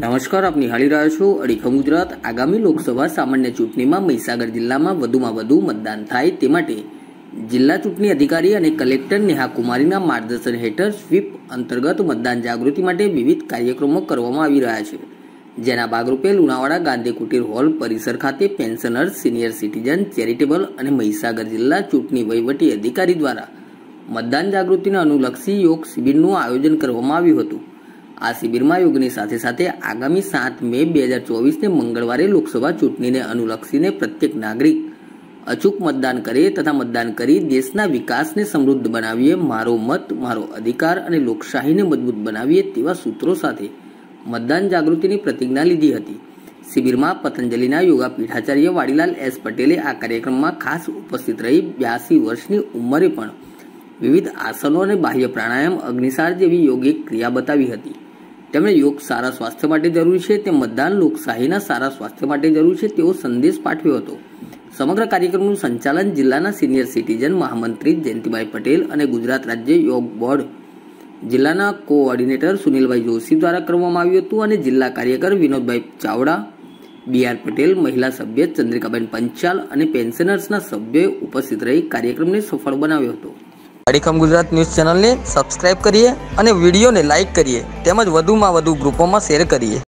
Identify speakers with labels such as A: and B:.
A: નમસ્કાર, આપ નિહાળી રહ્યા છો અડીખમ ગુજરાત। આગામી લોકસભા સામાન્ય ચૂંટણીમાં મહીસાગર જિલ્લામાં વધુમાં વધુ મતદાન થાય તે માટે જિલ્લા ચૂંટણી અધિકારી અને કલેક્ટર નેહા કુમારીના માર્ગદર્શન હેઠળ સ્વીપ અંતર્ગત મતદાન જાગૃતિ માટે વિવિધ કાર્યક્રમો કરવામાં આવી રહ્યા છે, જેના ભાગરૂપે લુણાવાડા ગાંધી કુટીર હોલ પરિસર ખાતે પેન્શનર્સ, સિનિયર સિટીઝન ચેરિટેબલ અને મહીસાગર જિલ્લા ચૂંટણી વહીવટી અધિકારી દ્વારા મતદાન જાગૃતિને અનુલક્ષી યોગ શિબિરનું આયોજન કરવામાં આવ્યું હતું। આ શિબિરમાં યોગની સાથે સાથે આગામી 7 મે 2024ને મંગળવારે લોકસભા ચૂંટણીને અનુલક્ષીને પ્રત્યેક નાગરિક અચૂક મતદાન કરે તથા મતદાન કરી દેશના વિકાસને સમૃદ્ધ બનાવીએ, મારો મત મારો અધિકાર અને લોકશાહીને મજબૂત બનાવીએ તેવા સૂત્રો સાથે મતદાન જાગૃતિની પ્રતિજ્ઞા લીધી હતી। શિબિરમાં પતંજલિના યોગા પીઠાચાર્ય વાડીલાલ એસ પટેલે આ કાર્યક્રમમાં ખાસ ઉપસ્થિત રહી 82 વર્ષની ઉંમરે પણ વિવિધ આસનો અને બાહ્ય પ્રાણાયામ, અગ્નિસાર જેવી યોગિક ક્રિયા બતાવી હતી। તેમણે યોગ સારા સ્વાસ્થ્ય માટે જરૂરી છે, તે મતદાન લોકશાહીના સારા સ્વાસ્થ્ય માટે જરૂરી છે તેવો સંદેશ પાઠવ્યો હતો। સમગ્ર કાર્યક્રમનું સંચાલન જિલ્લાના સિનિયર સિટીઝન મહામંત્રી જયંતિભાઈ પટેલ અને ગુજરાત રાજ્ય યોગ બોર્ડ જિલ્લાના કોઓર્ડિનેટર સુનિલભાઈ જોશી દ્વારા કરવામાં આવ્યું હતું અને જિલ્લા કાર્યકર વિનોદભાઈ ચાવડા, BR પટેલ, મહિલા સભ્ય ચંદ્રિકાબેન પંચાલ અને પેન્શનર્સના સભ્યોએ ઉપસ્થિત રહી કાર્યક્રમને સફળ બનાવ્યો હતો। અડીખમ ગુજરાત ન્યૂઝ ચેનલને સબસ્ક્રાઇબ કરીએ અને વિડીયોને લાઇક કરીએ તેમજ વધુમાં વધુ ગ્રુપોમાં શેર કરીએ।